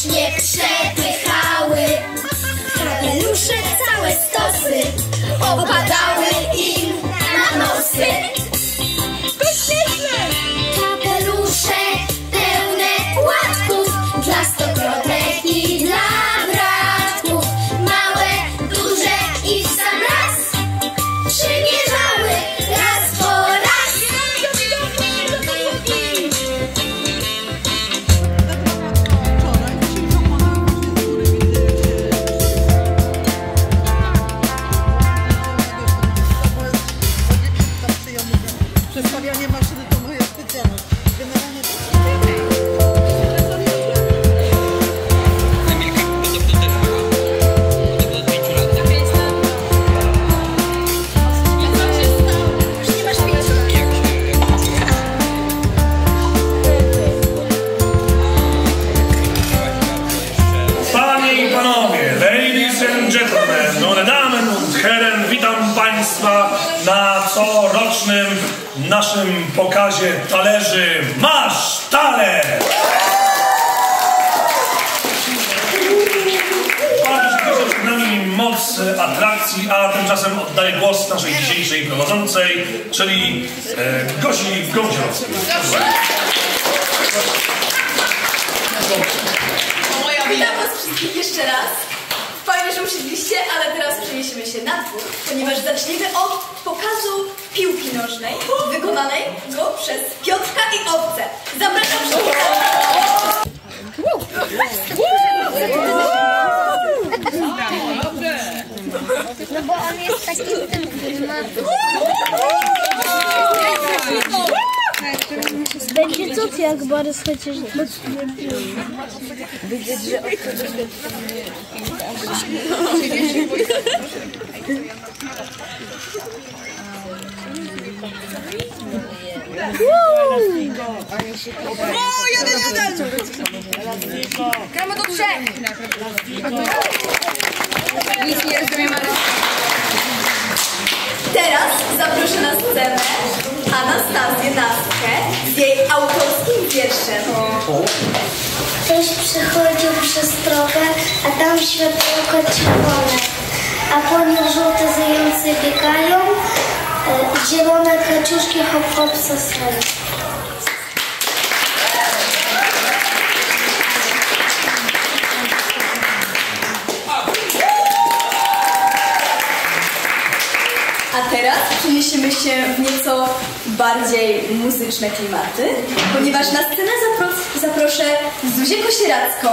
śmiesznie przepychały. Kapelusze całe stosy opadały im na nosy. Kapelusze pełne płatków dla stokrotek i dla bratków. Małe, duże i w sam raz przymierzały raz po raz. Przestawianie maszyny to moja specjalność. Generalnie Panie i panowie, ladies and gentlemen, meine Damen und Herren, witam Państwa na corocznym naszym pokazie talerzy Masz Talerz! Bardzo się przed nami moc atrakcji, a tymczasem oddaję głos naszej dzisiejszej prowadzącej, czyli Gosi Gąsiowskiej. Witam was wszystkich jeszcze raz. Fajnie, że usiedliście, ale teraz przeniesiemy się na dwór, ponieważ zaczniemy od pokazu piłki nożnej, wykonanej przez Piotrka i Owce. Zapraszam wszystkich. No bo on jest taki w tym będzie co jak Borys chociaż Widzieć, że O, jeden! Gramy do trzech. Nic nie rozumiem, ale... Teraz zaproszę na scenę Anastazję Nastkę z jej autorskim wierszem. Ktoś przechodził przez drogę, a tam światełko czerwone, a po nim żółte zające biegają, zielone kaczuszki hop hop sosają. A teraz przeniesiemy się w nieco bardziej muzyczne klimaty, ponieważ na scenę zaproszę Zuzię Kosieracką,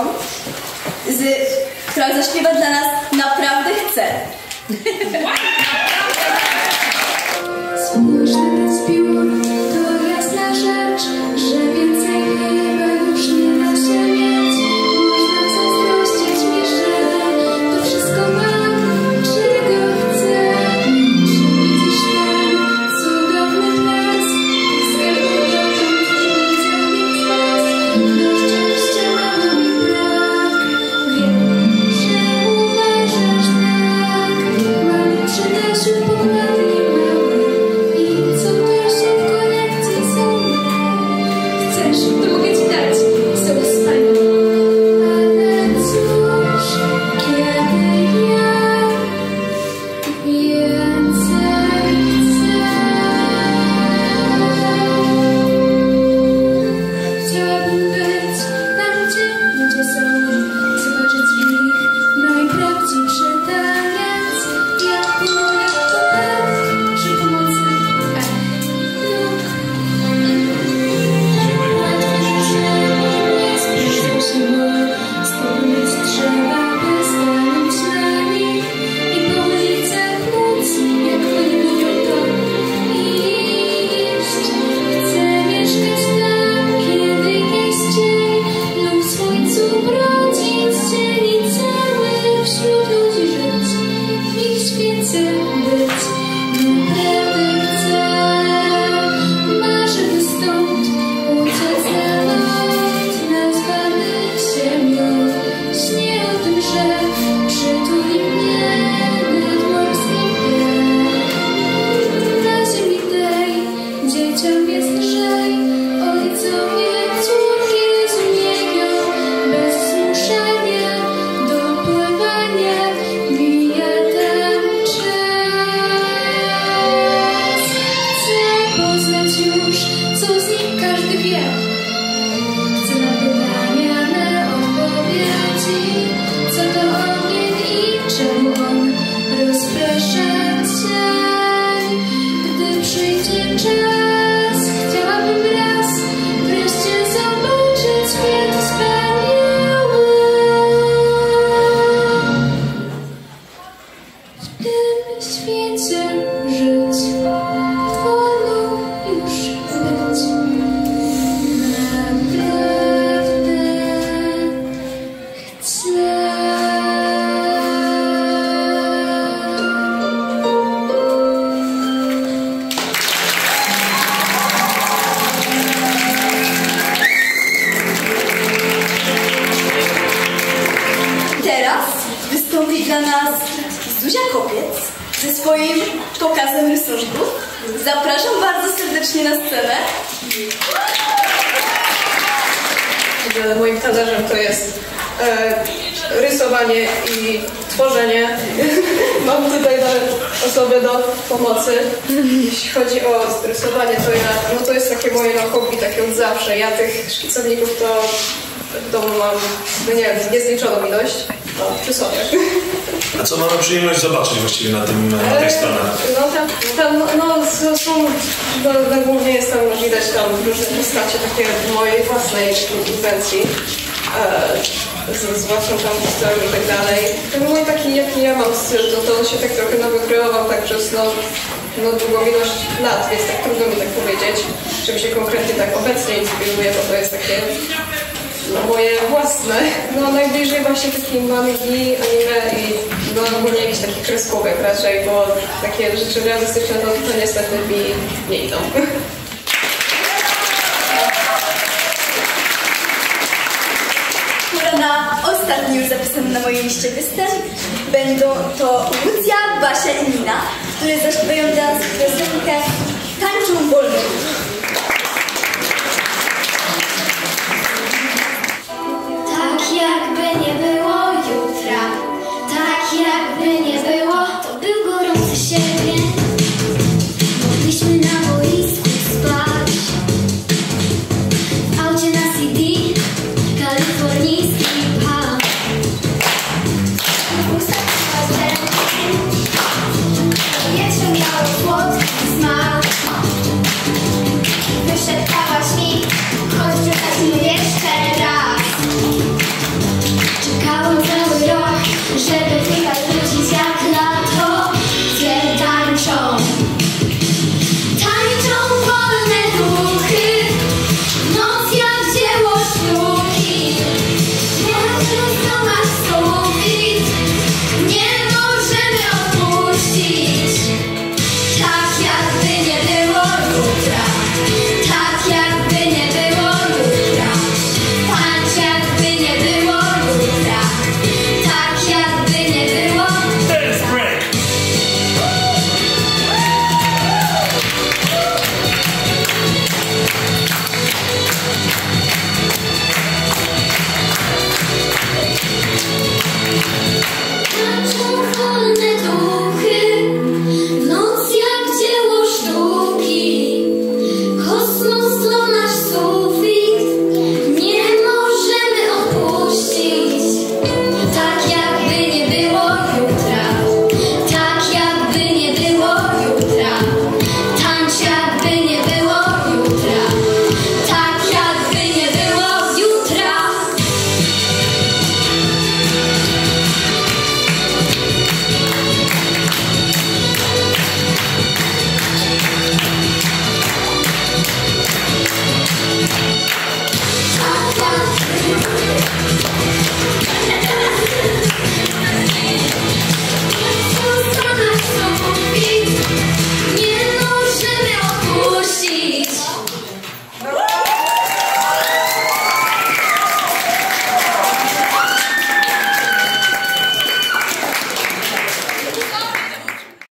która zaśpiewa dla nas Naprawdę chcę. Słoneczny piór to jasna rzecz, że więcej chyba już nie da się mieć. Można zazdrościć mi, że to wszystko mam, czego chcę. Muszę widzieć ten cudowny las, skarbą dotąd nie widzę nic was. Wciąż szczęścia mam mi brak. Wiem, że uważasz tak, mam czy też wystąpi dla nas Zuzia Kopiec ze swoim pokazem rysunków. Zapraszam bardzo serdecznie na scenę. Moim talerzem to jest rysowanie i tworzenie. Mam tutaj nawet osobę do pomocy. Jeśli chodzi o rysowanie, to jest takie moje hobby, takie od zawsze. Ja tych szkicowników to w domu mam, nie wiem, niezliczoną ilość. Przy sobie. A co mamy przyjemność zobaczyć właściwie na tej stronach? Głównie jest tam, widać tam różne postacie takie mojej własnej inwencji. Z własną tam historią i tak dalej. Ten mój taki, jaki ja mam styl, to on się tak trochę wykreował tak przez długą ilość lat, więc tak trudno mi tak powiedzieć, czym się konkretnie tak obecnie inspiruje, bo to jest takie moje własne. Najbliżej właśnie takiej mangi, anime i ogólnie jakichś takich kreskówek raczej, bo takie rzeczy realistyczne to niestety mi nie idą. Pora na ostatni już zapisany na mojej liście występ. Będą to Lucja, Basia i Nina, które zaśpiewają dla nas piosenkę Tańczą wolno.